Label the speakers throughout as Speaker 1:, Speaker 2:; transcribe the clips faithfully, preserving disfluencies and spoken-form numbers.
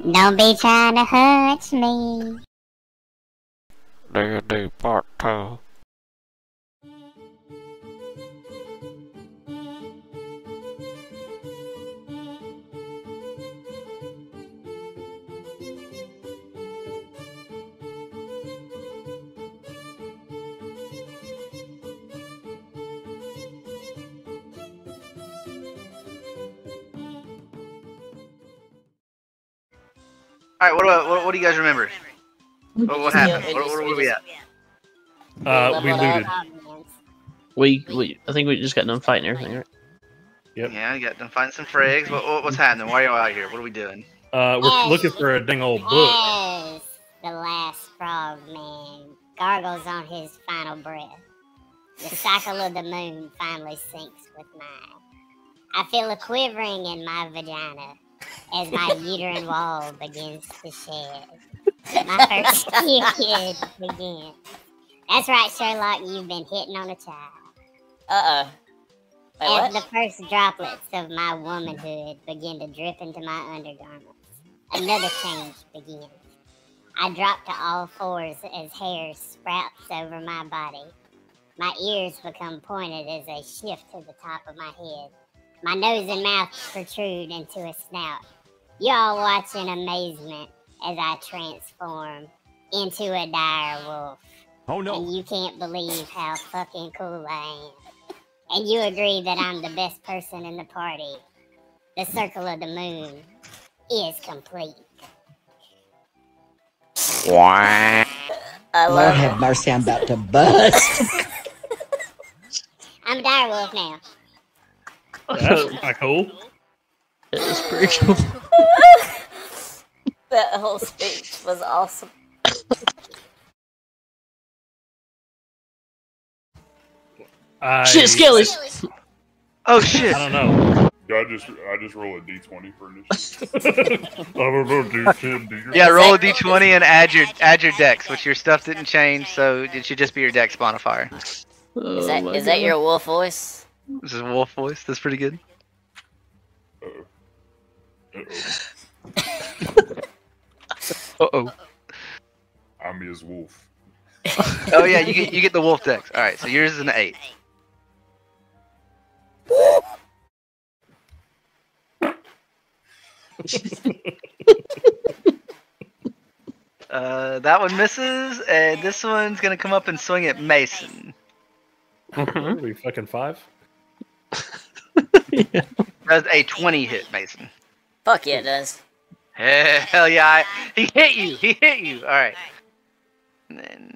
Speaker 1: Don't be trying to hurt me.
Speaker 2: Do you do part two?
Speaker 3: Alright, what, about, what, what do you guys remember? What, what happened?
Speaker 4: Yeah,
Speaker 3: Where, where were we at?
Speaker 5: Uh, we looted.
Speaker 4: We, we, I think we just got done fighting everything, right?
Speaker 5: Yep.
Speaker 3: Yeah, you got done finding some frags. What, what, what's happening? Why are y'all out here? What are we doing?
Speaker 5: Uh, we're
Speaker 1: Yes.
Speaker 5: looking for a dang old book.
Speaker 1: Yes, the last frog man gargles on his final breath. The cycle of the moon finally syncs with mine. I feel a quivering in my vagina as my uterine wall begins to shed. My first period begins. That's right, Sherlock, you've been hitting on a child.
Speaker 6: Uh-oh. Wait,
Speaker 1: As
Speaker 6: what?
Speaker 1: the first droplets of my womanhood begin to drip into my undergarments, another change begins. I drop to all fours as hair sprouts over my body. My ears become pointed as they shift to the top of my head. My nose and mouth protrude into a snout. You all watch in amazement as I transform into a dire wolf.
Speaker 2: Oh no!
Speaker 1: And you can't believe how fucking cool I am. And you agree that I'm the best person in the party. The circle of the moon is complete.
Speaker 6: I
Speaker 7: Lord
Speaker 6: love
Speaker 7: have mercy, I'm about to bust.
Speaker 1: I'm a dire wolf now.
Speaker 5: That's kind of cool.
Speaker 4: It's pretty cool.
Speaker 6: that whole speech was awesome.
Speaker 5: I,
Speaker 4: Shit, Skellies!
Speaker 3: Oh shit!
Speaker 5: I don't know.
Speaker 8: I just I just roll a d twenty for initiative. I don't know, dude. Shit, dude.
Speaker 3: Yeah, roll a d twenty and add your add your dex, which your stuff didn't change, so it should just be your dex modifier.
Speaker 4: Oh,
Speaker 6: Is that
Speaker 4: my
Speaker 6: is that
Speaker 4: God.
Speaker 6: your wolf voice?
Speaker 3: This is wolf voice. That's pretty good.
Speaker 8: Uh-oh.
Speaker 3: Uh oh.
Speaker 8: I'm his wolf.
Speaker 3: Oh yeah, you get you get the wolf dex. All right, so yours is an eight. Uh, that one misses, and this one's gonna come up and swing at Mason.
Speaker 5: Are we fucking five?
Speaker 4: Yeah.
Speaker 3: Does a twenty hit, Mason?
Speaker 6: Fuck yeah, it does.
Speaker 3: Hell yeah! I, he hit you. He hit you. All right. And then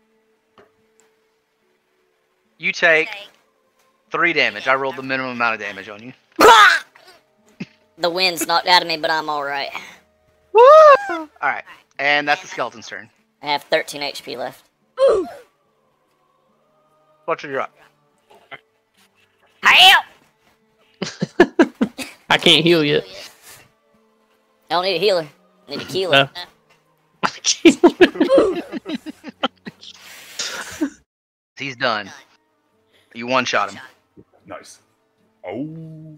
Speaker 3: you take three damage. I rolled the minimum amount of damage on you.
Speaker 6: The wind's knocked out of me, but I'm alright.
Speaker 3: Woo! All right, and that's the skeleton's turn.
Speaker 6: I have thirteen H P left.
Speaker 3: What's your drop?
Speaker 6: Help!
Speaker 4: I can't heal yet.
Speaker 6: I don't need a healer. I need a keeler.
Speaker 4: Uh,
Speaker 3: He's done. You one shot him.
Speaker 8: Nice. Oh.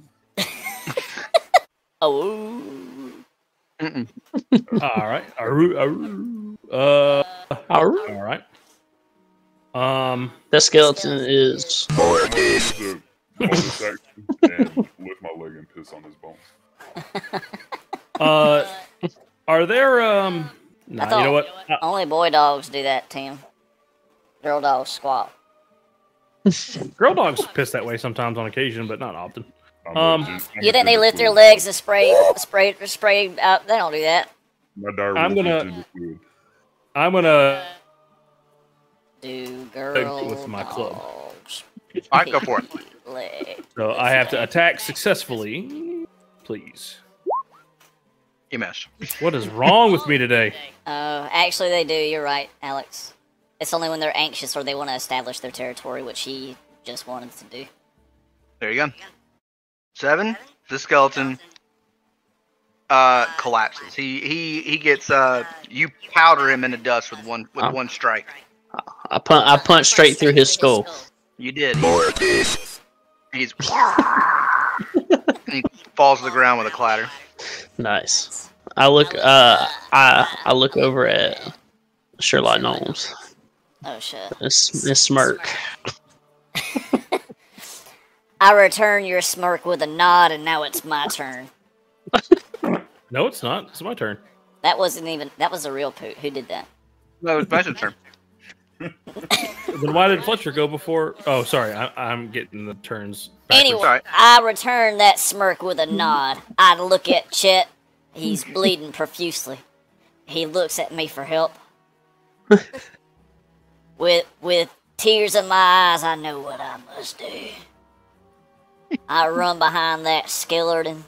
Speaker 6: Oh.
Speaker 3: Mm-mm.
Speaker 5: All right. Aru, aru. Uh, all right. Um,
Speaker 4: that skeleton is.
Speaker 8: I'm gonna use the bonus action and lift my leg and piss on his bones.
Speaker 5: uh, are there um? Nah,
Speaker 6: I thought
Speaker 5: you know what? Uh,
Speaker 6: only boy dogs do that, Tim. Girl dogs squat.
Speaker 5: girl dogs piss that way sometimes on occasion, but not often.
Speaker 8: I'm
Speaker 5: Um,
Speaker 8: legit- I'm
Speaker 6: You think they
Speaker 8: legit
Speaker 6: lift their
Speaker 8: fluid.
Speaker 6: legs and spray, spray, spray out? They don't do that.
Speaker 8: My diary
Speaker 5: I'm
Speaker 8: was
Speaker 5: gonna-
Speaker 8: legit fluid.
Speaker 5: I'm gonna
Speaker 6: Do girl
Speaker 5: with my club.
Speaker 6: dogs
Speaker 3: All right, go for it.
Speaker 6: leg?
Speaker 5: So I have to attack successfully, please.
Speaker 3: You missed.
Speaker 5: What is wrong with me today?
Speaker 6: Oh, actually they do. You're right, Alex. It's only when they're anxious or they want to establish their territory, which he just wanted to do.
Speaker 3: There you go. Seven. The skeleton uh collapses. He he he gets uh you powder him into dust with one with
Speaker 4: Oh.
Speaker 3: one strike.
Speaker 4: I punch. I punched straight through his skull.
Speaker 3: You did. He's, he's and he falls to the ground with a clatter.
Speaker 4: Nice. I look. Uh, I I look over at Sherlock Gnomes.
Speaker 6: Oh shit.
Speaker 4: This this smirk.
Speaker 6: I return your smirk with a nod, and now it's my turn.
Speaker 5: No, it's not. It's my turn.
Speaker 6: That wasn't even. That was a real poot. Who did that?
Speaker 3: No, it's Mason's turn.
Speaker 5: Then why did Fletcher go before? Oh, sorry. I, I'm getting the turns. backwards.
Speaker 6: Anyway,
Speaker 3: Alright.
Speaker 6: I return that smirk with a nod. I look at Chet. He's bleeding profusely. He looks at me for help. with with tears in my eyes, I know what I must do. I run behind that skeleton.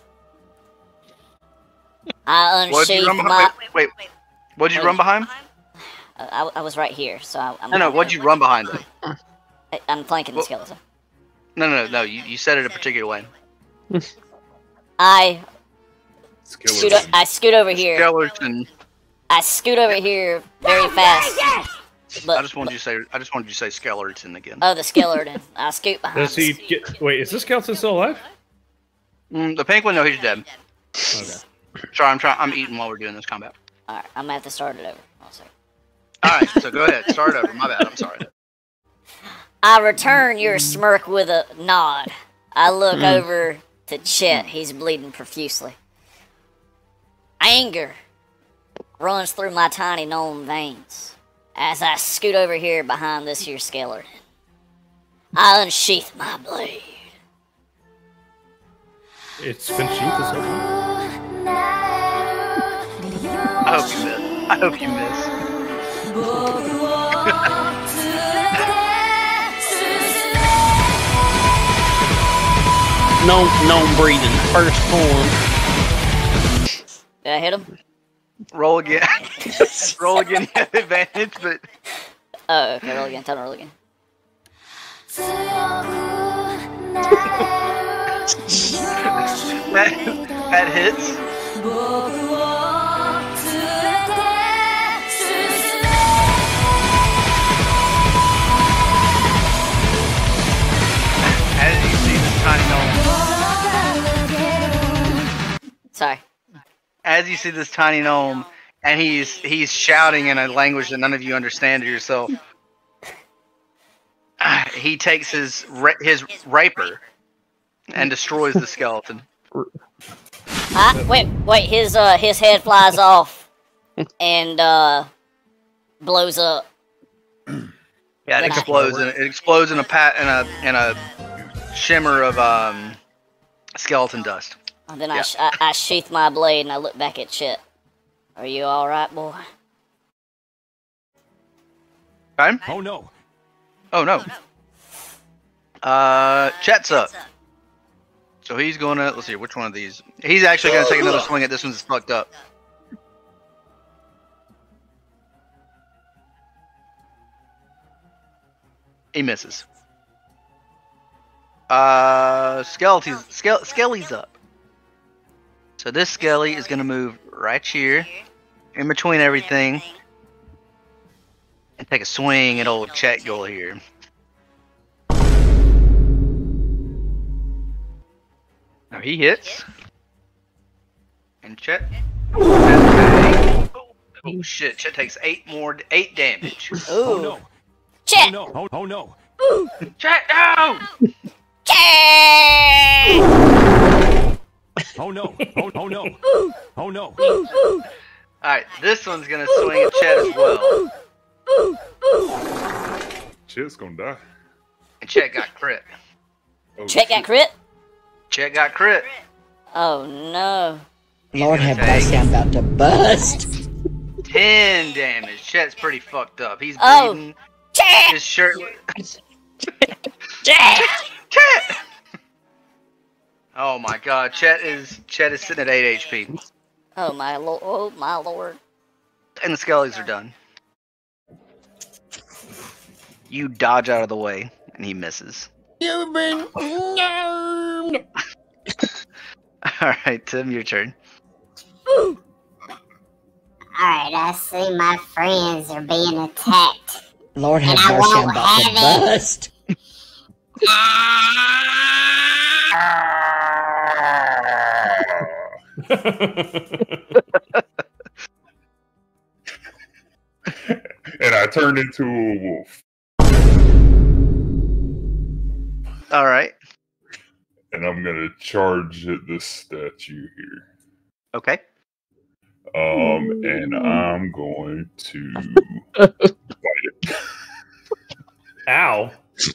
Speaker 6: I
Speaker 3: What'd you
Speaker 6: unsheath
Speaker 3: run
Speaker 6: my.
Speaker 3: behind? Wait, wait. What'd you run behind?
Speaker 6: I, I was right here, so I, I'm.
Speaker 3: No, no. What'd you run behind? Though?
Speaker 6: I- I'm flanking the
Speaker 3: Well-
Speaker 6: skeleton.
Speaker 3: No, no, no. You, you said it a particular way.
Speaker 6: I scoot. o-
Speaker 8: Skeleton.
Speaker 6: I scoot over here.
Speaker 3: Skeleton.
Speaker 6: I scoot over here very fast. But
Speaker 3: I just wanted you to say. I just wanted you to say skeleton again.
Speaker 6: oh, the skeleton. I scoot behind.
Speaker 5: Does he get? Wait, is this skeleton still alive?
Speaker 3: Mm, the pink one, no, he's dead.
Speaker 5: Okay.
Speaker 3: Sorry, I'm trying. I'm eating while we're doing this combat.
Speaker 6: All right, I'm gonna have to start it over. One second.
Speaker 3: All right, so go ahead. Start over. My bad. I'm sorry.
Speaker 6: I return your smirk with a nod. I look
Speaker 3: Mm.
Speaker 6: over to Chet. He's bleeding profusely. Anger runs through my tiny gnome veins as I scoot over here behind this here skeleton. I unsheath my blade.
Speaker 5: It's been sheathed this whole time.
Speaker 3: I hope you miss. I hope you miss.
Speaker 4: Gnome gnome breathing. First form.
Speaker 6: Did I hit him?
Speaker 3: Roll again. Roll again. You have advantage, but
Speaker 6: Oh, okay, roll again. Tell him to roll again.
Speaker 3: that that hits. As you see this tiny gnome,
Speaker 6: Sorry.
Speaker 3: as you see this tiny gnome, and he's he's shouting in a language that none of you understand or yourself. He takes his ra- his rapier and destroys the skeleton.
Speaker 6: I, wait, wait. His uh, his head flies off and uh, blows up.
Speaker 3: Yeah, it
Speaker 6: Then I-
Speaker 3: explodes and it explodes in a pat in a in a shimmer of um skeleton dust.
Speaker 6: And then I,
Speaker 3: Yeah.
Speaker 6: sh- I I sheath my blade and I look back at Chet. Are you all right, boy?
Speaker 3: Okay?
Speaker 9: Oh no.
Speaker 3: Oh no. Uh, Chet's up. So he's gonna let's see which one of these. He's actually gonna take another swing at this one's fucked up. He misses. Uh, Skelety's Ske- Skelly's up. So this Skelly is gonna move right here, in between everything, and take a swing at old Chet Goal here. Now he hits, and Chet. Oh, oh shit! Chet takes eight more, eight damage.
Speaker 9: Oh
Speaker 6: Ooh,
Speaker 9: no. Oh
Speaker 6: Chet!
Speaker 9: no. Oh, oh no.
Speaker 3: Chet, no!
Speaker 6: Chet!
Speaker 9: Oh no. Oh, oh no. Oh no.
Speaker 3: All right, this one's gonna swing at Chet as well,
Speaker 8: Chet's gonna die.
Speaker 3: and Chet got crit.
Speaker 8: Oh,
Speaker 6: Chet got
Speaker 8: shit.
Speaker 6: crit?
Speaker 3: Chet got crit.
Speaker 6: Oh no.
Speaker 3: He's
Speaker 7: Lord
Speaker 3: gonna
Speaker 7: have mercy,
Speaker 3: take
Speaker 7: I'm about to bust.
Speaker 3: ten damage. Chet's pretty fucked up. He's
Speaker 6: Oh.
Speaker 3: bleeding.
Speaker 6: Chet!
Speaker 3: His shirt.
Speaker 6: Chet!
Speaker 3: Chet! Oh my god, Chet is Chet is sitting at eight H P.
Speaker 6: Oh my lord! Oh my lord!
Speaker 3: And the skellies are done. You dodge out of the way, and he misses.
Speaker 7: You've been known.
Speaker 3: Alright, Tim, your turn.
Speaker 1: Alright, I see my friends are being attacked.
Speaker 7: Lord have
Speaker 1: And I
Speaker 7: mercy, I'm
Speaker 1: won't
Speaker 7: about to
Speaker 1: have it.
Speaker 7: bust.
Speaker 8: And I turned into a wolf.
Speaker 3: All right.
Speaker 8: And I'm gonna charge at this statue here.
Speaker 3: Okay.
Speaker 8: Um, and I'm going to bite it.
Speaker 5: Ow.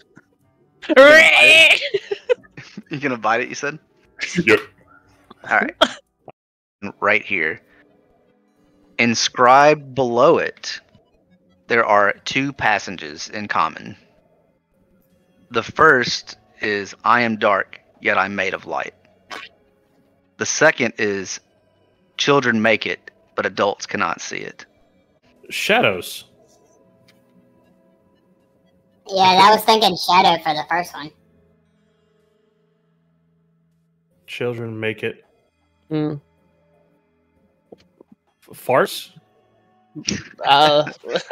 Speaker 3: You're gonna bite it, you said?
Speaker 8: Yep.
Speaker 3: Alright. Right here. Inscribed below it, there are two passages in common. The first is, I am dark, yet I'm made of light. The second is, children make it, but adults cannot see it.
Speaker 5: Shadows.
Speaker 1: Yeah, I was thinking shadow for the first one.
Speaker 5: Children make it.
Speaker 4: Mm.
Speaker 5: F- farce?
Speaker 4: Uh,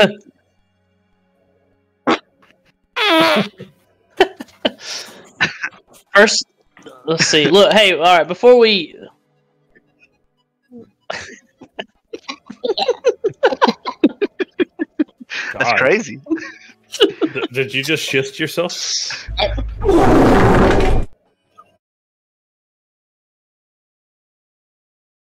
Speaker 4: first, let's see. Look, hey, all right. Before we,
Speaker 3: That's
Speaker 5: God.
Speaker 3: crazy.
Speaker 5: D- did you just shist yourself?